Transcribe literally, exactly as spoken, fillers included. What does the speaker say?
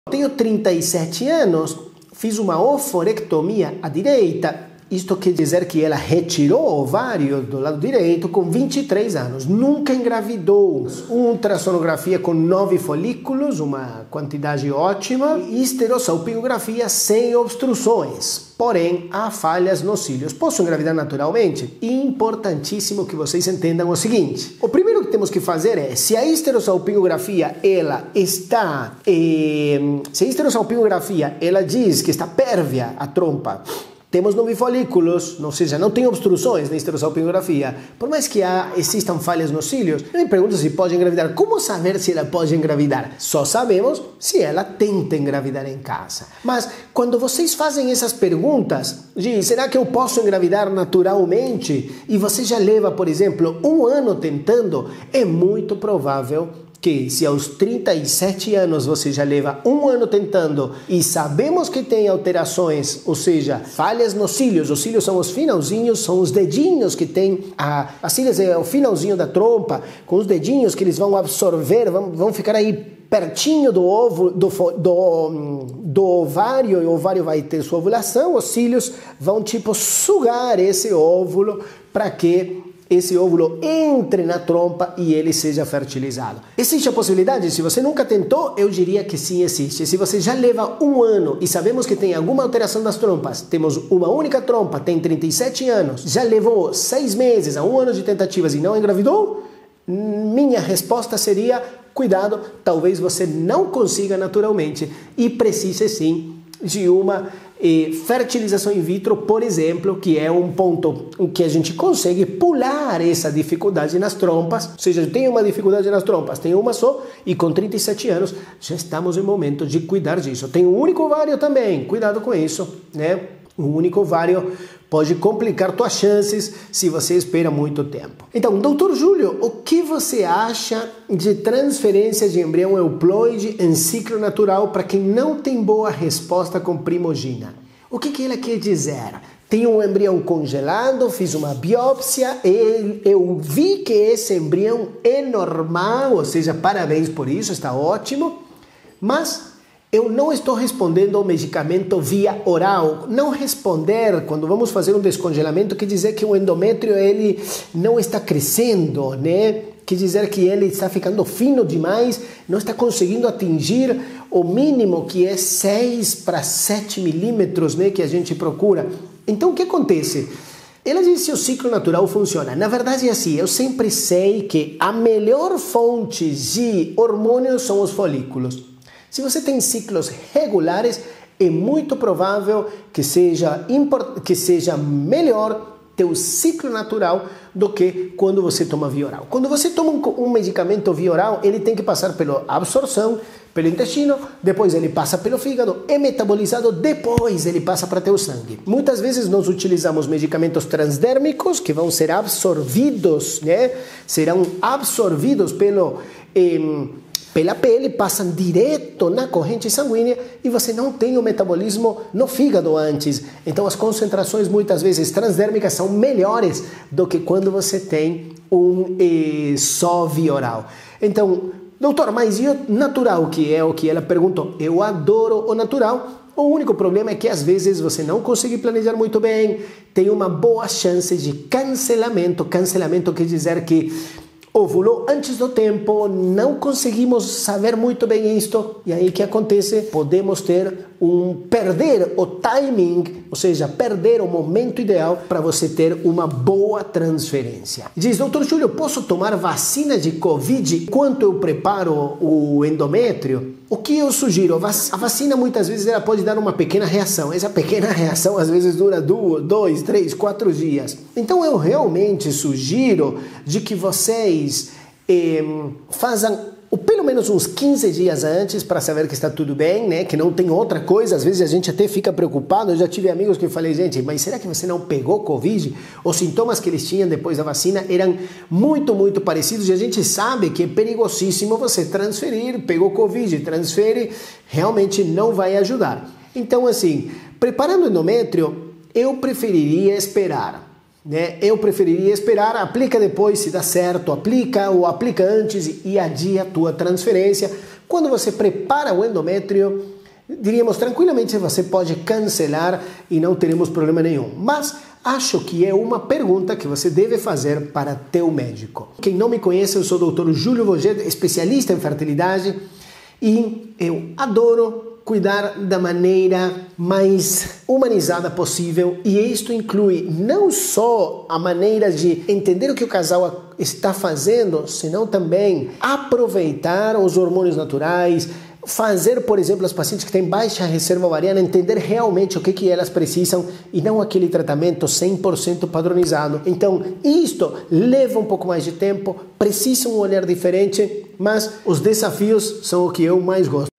Tenho trinta e sete anos, fiz uma oforectomia à direita. Isto quer dizer que ela retirou o ovário do lado direito com vinte e três anos. Nunca engravidou. Ultrassonografia com nove folículos, uma quantidade ótima. E esterossalpingografia sem obstruções. Porém, há falhas nos cílios. Posso engravidar naturalmente? Importantíssimo que vocês entendam o seguinte. O primeiro que temos que fazer é, se a esterossalpingografia ela está... Eh, se a esterossalpingografia ela diz que está pérvia a trompa, temos nove folículos, ou seja, não tem obstruções na esterossalpingografia. Por mais que há, existam falhas nos cílios, eu me pergunto se pode engravidar. Como saber se ela pode engravidar? Só sabemos se ela tenta engravidar em casa. Mas quando vocês fazem essas perguntas, de será que eu posso engravidar naturalmente? E você já leva, por exemplo, um ano tentando, é muito provável que se aos trinta e sete anos você já leva um ano tentando e sabemos que tem alterações, ou seja, falhas nos cílios, os cílios são os finalzinhos, são os dedinhos que tem, a, as cílios é o finalzinho da trompa, com os dedinhos que eles vão absorver, vão, vão ficar aí pertinho do ovo, do, do, do ovário, e o ovário vai ter sua ovulação, os cílios vão tipo sugar esse óvulo para que esse óvulo entre na trompa e ele seja fertilizado. Existe a possibilidade? Se você nunca tentou, eu diria que sim existe. Se você já leva um ano e sabemos que tem alguma alteração das trompas, temos uma única trompa, tem trinta e sete anos, já levou seis meses a um ano de tentativas e não engravidou, minha resposta seria, cuidado, talvez você não consiga naturalmente e precise sim de uma eh, fertilização in vitro, por exemplo, que é um ponto em que a gente consegue pular essa dificuldade nas trompas, ou seja, tem uma dificuldade nas trompas, tem uma só, e com trinta e sete anos já estamos em momento de cuidar disso. Tem um único ovário também, cuidado com isso, né? Um único ovário pode complicar tuas chances se você espera muito tempo. Então, doutor Júlio, o que você acha de transferência de embrião euploide em ciclo natural para quem não tem boa resposta com primogina? O que, que ela quer dizer? Tem um embrião congelado, fiz uma biópsia, e eu vi que esse embrião é normal, ou seja, parabéns por isso, está ótimo, mas eu não estou respondendo ao medicamento via oral. Não responder quando vamos fazer um descongelamento quer dizer que o endométrio ele não está crescendo, né? Quer dizer que ele está ficando fino demais, não está conseguindo atingir o mínimo que é seis para sete milímetros, né, que a gente procura. Então o que acontece? Ela diz se o ciclo natural funciona. Na verdade é assim, eu sempre sei que a melhor fonte de hormônios são os folículos. Se você tem ciclos regulares, é muito provável que seja, que seja melhor ter o ciclo natural do que quando você toma via oral. Quando você toma um, um medicamento via oral, ele tem que passar pela absorção, pelo intestino, depois ele passa pelo fígado, é metabolizado, depois ele passa para teu sangue. Muitas vezes nós utilizamos medicamentos transdérmicos que vão ser absorvidos, né? Serão absorvidos pelo... Eh, pela pele, passam direto na corrente sanguínea e você não tem o metabolismo no fígado antes. Então as concentrações muitas vezes transdérmicas são melhores do que quando você tem um eh, só via oral. Então, doutor, mas e o natural, que é o que ela perguntou? Eu adoro o natural. O único problema é que às vezes você não consegue planejar muito bem, tem uma boa chance de cancelamento. Cancelamento quer dizer que ovulou antes do tempo, não conseguimos saber muito bem isto, e aí o que acontece? Podemos ter um perder o timing, ou seja, perder o momento ideal para você ter uma boa transferência. Diz, doutor Júlio, posso tomar vacina de Covid enquanto eu preparo o endométrio? O que eu sugiro? A vacina muitas vezes ela pode dar uma pequena reação. Essa pequena reação às vezes dura dois, três, quatro dias. Então eu realmente sugiro de que vocês eh, façam ou pelo menos uns quinze dias antes para saber que está tudo bem, né? Que não tem outra coisa. Às vezes a gente até fica preocupado. Eu já tive amigos que eu falei, gente, mas será que você não pegou Covid? Os sintomas que eles tinham depois da vacina eram muito, muito parecidos e a gente sabe que é perigosíssimo você transferir, pegou Covid, transfere, realmente não vai ajudar. Então, assim, preparando o endométrio, eu preferiria esperar. Né? Eu preferiria esperar, aplica depois se dá certo, aplica ou aplica antes e adia a tua transferência. Quando você prepara o endométrio, diríamos tranquilamente você pode cancelar e não teremos problema nenhum. Mas acho que é uma pergunta que você deve fazer para teu médico. Quem não me conhece, eu sou o doutor Júlio Voget, especialista em fertilidade, e eu adoro cuidar da maneira mais humanizada possível, e isto inclui não só a maneira de entender o que o casal está fazendo, senão também aproveitar os hormônios naturais, fazer, por exemplo, as pacientes que têm baixa reserva ovariana entender realmente o que, que elas precisam e não aquele tratamento cem por cento padronizado. Então, isto leva um pouco mais de tempo, precisa um olhar diferente, mas os desafios são o que eu mais gosto.